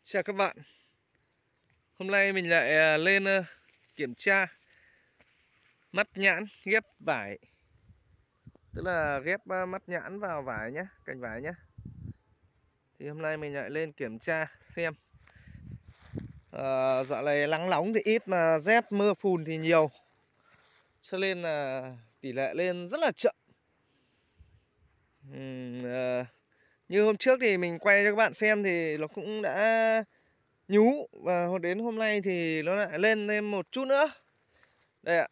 Chào các bạn. Hôm nay mình lại lên kiểm tra mắt nhãn ghép vải. Tức là ghép mắt nhãn vào vải nhé, cành vải nhé. Thì hôm nay mình lại lên kiểm tra xem. Dạo này nắng nóng thì ít mà rét mưa phùn thì nhiều, cho nên là tỷ lệ lên rất là chậm. Như hôm trước thì mình quay cho các bạn xem thì nó cũng đã nhú. Và đến hôm nay thì nó lại lên một chút nữa. Đây ạ.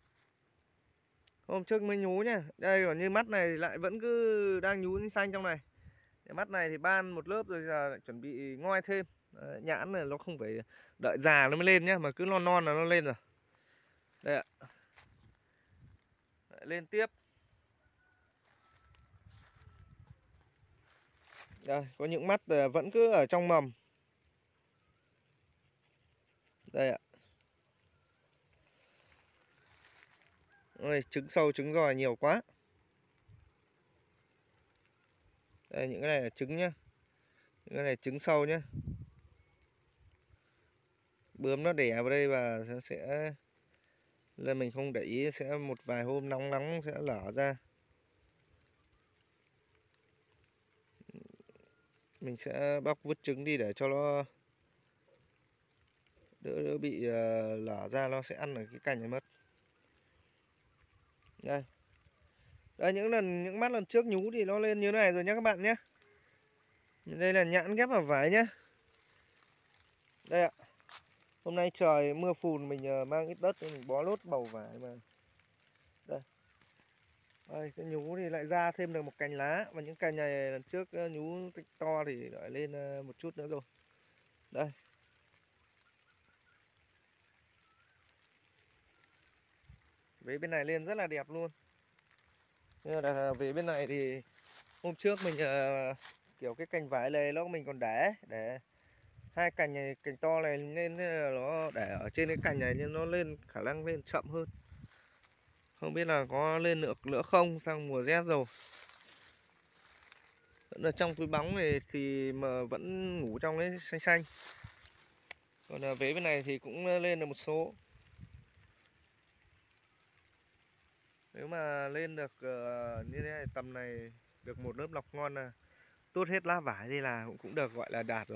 Hôm trước mới nhú nhá. Đây còn như mắt này lại vẫn cứ đang nhú xanh trong này. Cái mắt này thì ban một lớp rồi, giờ lại chuẩn bị ngoi thêm. Đấy, nhãn này nó không phải đợi già nó mới lên nhá, mà cứ non non là nó lên rồi. Đây ạ. Lại lên tiếp. Đây, có những mắt vẫn cứ ở trong mầm. Đây ạ. Ôi, trứng sâu trứng giòi nhiều quá. Đây, những cái này là trứng nhá. Những cái này trứng sâu nhá. Bướm nó đẻ vào đây và sẽ là mình không để ý, sẽ một vài hôm nóng nóng sẽ lở ra. Mình sẽ bóc vứt trứng đi để cho nó đỡ bị lở ra, nó sẽ ăn ở cái cành này mất. Đây. Đây, những mắt lần trước nhú thì nó lên như thế này rồi nhé các bạn nhé. Đây là nhãn ghép vào vải nhé. Đây ạ. Hôm nay trời mưa phùn, mình mang ít đất nên mình bó lốt bầu vải mà. Đây. Đây, cái nhú thì lại ra thêm được một cành lá. Và những cành này lần trước nhú to thì lại lên một chút nữa rồi. Đây. Vế bên này lên rất là đẹp luôn. Nhưng là về bên này thì hôm trước mình kiểu cái cành vải này mình còn để hai cành này, cành to này nên nó để ở trên cái cành này nên nó lên khả năng lên chậm hơn. Không biết là có lên được nữa không, sang mùa rét rồi. Vẫn ở trong túi bóng này thì mà vẫn ngủ trong đấy xanh xanh. Còn vế bên này thì cũng lên được một số. Nếu mà lên được như thế này, tầm này được một lớp lọc ngon là tốt hết lá vải đi là cũng được gọi là đạt rồi.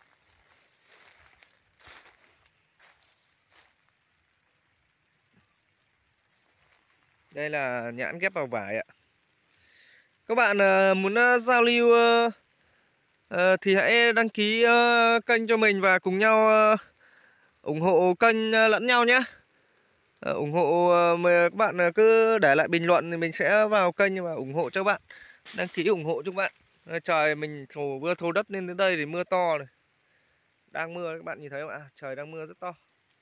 Đây là nhãn ghép vào vải ạ. Các bạn muốn giao lưu thì hãy đăng ký kênh cho mình và cùng nhau ủng hộ kênh lẫn nhau nhé. Ủng hộ các bạn cứ để lại bình luận thì mình sẽ vào kênh và ủng hộ cho các bạn. Đăng ký ủng hộ cho các bạn. Trời mình vừa thổ đất lên đến đây thì mưa to này. Đang mưa các bạn nhìn thấy không ạ? Trời đang mưa rất to.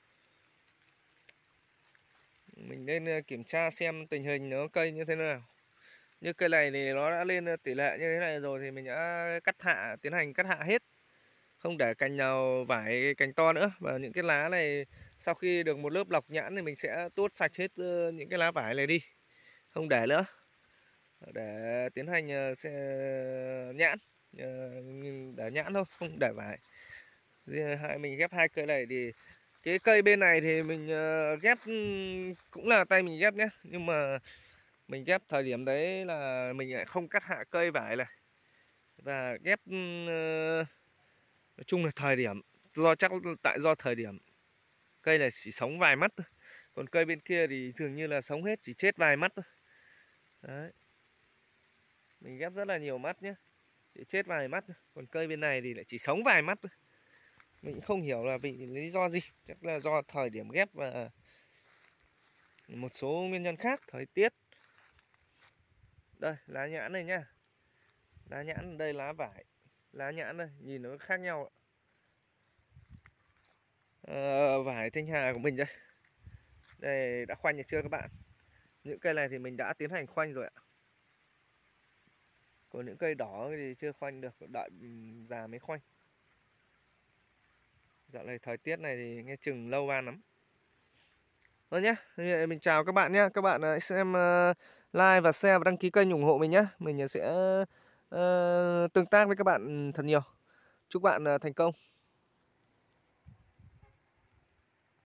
Mình lên kiểm tra xem tình hình nó cây như thế nào. Như cây này thì nó đã lên tỷ lệ như thế này rồi thì mình đã tiến hành cắt hạ hết. Không để cành nào vải cành to nữa. Và những cái lá này sau khi được một lớp lọc nhãn thì mình sẽ tuốt sạch hết những cái lá vải này đi. Không để nữa. Để tiến hành nhãn. Để nhãn thôi, không để vải. Mình ghép hai cây này thì cái cây bên này thì mình ghép cũng là tay mình ghép nhé. Nhưng mà mình ghép thời điểm đấy là mình lại không cắt hạ cây vải này. Và ghép nói chung là thời điểm do thời điểm cây này chỉ sống vài mắt thôi. Còn cây bên kia thì thường như là sống hết, chỉ chết vài mắt thôi. Đấy. Mình ghép rất là nhiều mắt nhé, chỉ chết vài mắt thôi. Còn cây bên này thì lại chỉ sống vài mắt thôi. Mình không hiểu là vì lý do gì. Chắc là do thời điểm ghép và một số nguyên nhân khác, thời tiết. Đây, lá nhãn này nhá. Lá nhãn đây, lá vải. Lá nhãn đây, nhìn nó khác nhau ạ. Vải Thanh Hà của mình đây. Đây, đã khoanh được chưa các bạn? Những cây này thì mình đã tiến hành khoanh rồi ạ. Còn những cây đỏ thì chưa khoanh được, đợi già mới khoanh. Dạo này thời tiết này thì nghe chừng lâu van lắm. Thôi nhé, mình chào các bạn nhé. Các bạn hãy xem like và share và đăng ký kênh ủng hộ mình nhé. Mình sẽ tương tác với các bạn thật nhiều. Chúc bạn thành công.